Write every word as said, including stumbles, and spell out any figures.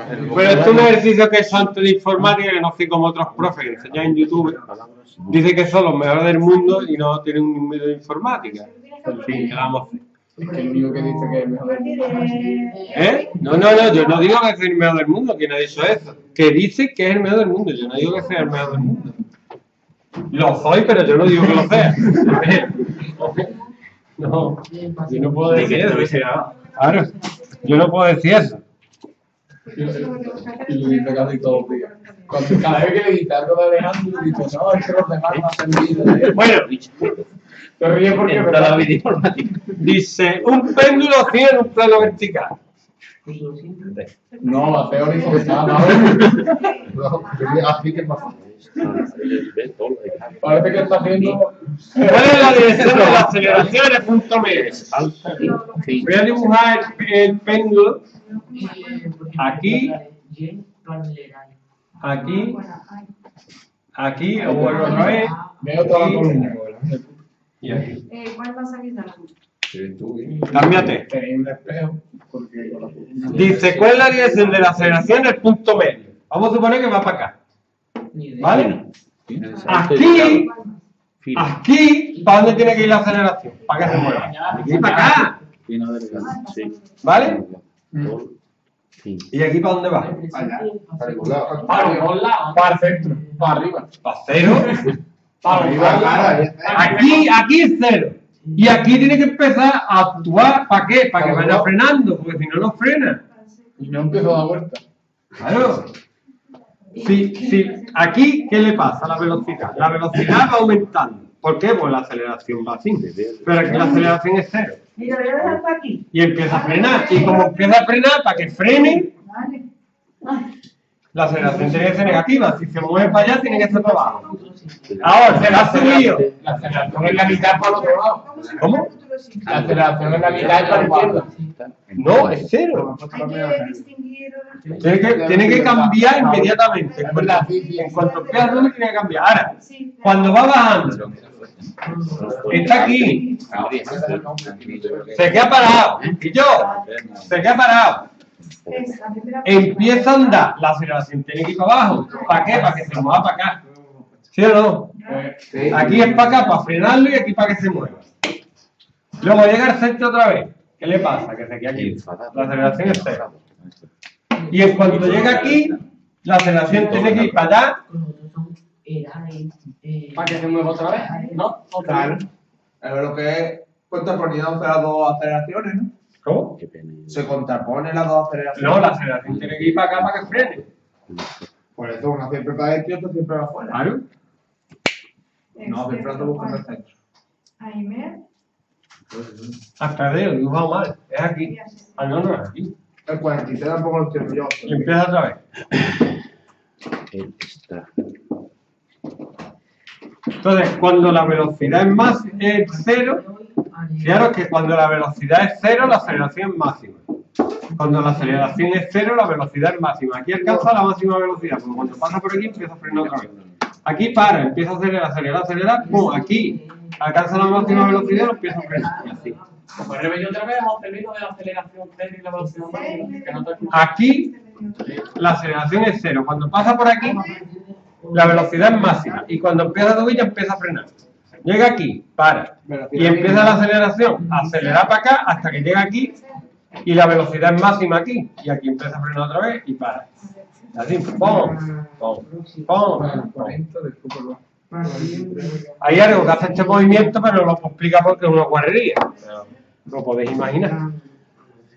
Pero esto es un ejercicio que es antes de informática, que no sé como otros profes que enseñan en YouTube. Dice que son los mejores del mundo y no tienen un miedo de informática. En fin, ¿qué vamos a hacer? Es que el único que dice que es el mejor del mundo. ¿Eh? No, no, no, yo no digo que sea el mejor del mundo, ¿quién ha dicho eso? Que dice que es el mejor del mundo, yo no digo que sea el mejor del mundo. Lo soy, pero yo no digo que lo sea. No, yo no puedo decir eso. Claro, yo no puedo decir eso. Y lo dice casi todos los días. Cuando cada vez que le dice algo de Alejandro, dice, no, es que los demás no hacen vida. Bueno, te ríes porque me da la vida informática. Dice, un péndulo tiene un plano vertical. No, hace horizontal. No, así que pasa. Parece que está haciendo. ¿Cuál es la dirección de la aceleración en punto medio? Voy a dibujar el, el péndulo aquí, aquí, aquí, lo vuelvo otra vez, Veo toda la columna. y aquí. ¿Cuál va a salir de la luz? Cámbiate. Tenéis un espejo. Dice, ¿cuál es la dirección de la aceleración en el punto medio? Vamos a suponer que va para acá. ¿Vale? Aquí, aquí, ¿para dónde tiene que ir la aceleración? Para que se mueva. Aquí para acá. ¿Vale? ¿Y aquí para dónde va? Allá. Para los lados. Para el centro. Para arriba. Para cero. Para arriba. Aquí, aquí es cero. Y aquí tiene que empezar a actuar. ¿Para qué? Para que vaya frenando, porque si no, no frena. Y no empiezo a dar vuelta. Claro. Sí, sí. Aquí, ¿qué le pasa a la velocidad? La velocidad va aumentando. ¿Por qué? Pues la aceleración va así. Pero aquí la aceleración es cero. Mira, voy a dejar hasta aquí. Y empieza a frenar. Y como empieza a frenar, para que frene, la aceleración tiene que ser negativa. Si se mueve para allá, tiene que ser para abajo. Ahora, se la ha subido. La aceleración es la mitad para el otro lado. ¿Cómo? La aceleración es la mitad para la izquierda. No, es cero. Hay que distinguir. Tiene que, tiene que cambiar inmediatamente. En cuanto, en cuanto empieza a subir, tiene que cambiar. Ahora, cuando va bajando, está aquí, se queda parado. Y yo, se queda parado. Empieza a andar, la aceleración tiene que ir para abajo. ¿Para qué? Para que se mueva para acá. ¿Sí o no? Aquí es para acá, para frenarlo, y aquí para que se mueva. Luego llega al centro otra vez. ¿Qué le pasa? Que se queda aquí. La aceleración es cero. Y en cuanto llega aquí, la aceleración tiene que ir para allá. Para que se mueva otra vez, ¿no? Claro. Es lo que es contraponiéndose las dos aceleraciones, ¿no? ¿Cómo? Se contrapone las dos aceleraciones. No, la aceleración tiene que ir para acá para que frene. Por eso una siempre para adentro y otra siempre para afuera. Claro. No, siempre ando buscando el centro. Aime. Hasta de dibujado mal. Es aquí. Ah, no, no, es aquí. El cuarenta y seis tampoco lo estoy yo. Y empieza otra vez. Entonces, cuando la velocidad es más es cero, fijaros que cuando la velocidad es cero, la aceleración es máxima. Cuando la aceleración es cero, la velocidad es máxima. Aquí alcanza la máxima velocidad, porque cuando pasa por aquí empieza a frenar otra vez. Aquí para, empieza a acelerar, acelerar, acelerar, pum, aquí alcanza la máxima velocidad y empieza a frenar. Y así. Pues repetí otra vez, hemos tenido de la aceleración cero y la velocidad máxima, que no te escucho. Aquí la aceleración es cero. Cuando pasa por aquí, la velocidad es máxima. Y cuando empieza a subir, ya empieza a frenar. Llega aquí, para. Y empieza la aceleración, a acelerar para acá hasta que llega aquí. Y la velocidad es máxima aquí. Y aquí empieza a frenar otra vez y para. Así, pum, pum, pum, pum. Hay algo que hace este movimiento, pero no lo explica porque es una guarrería. Lo podéis imaginar.